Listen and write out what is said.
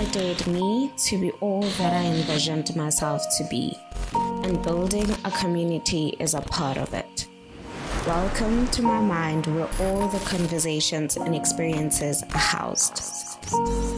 facilitated me to be all that I envisioned myself to be, and building a community is a part of it. Welcome to my mind, where all the conversations and experiences are housed.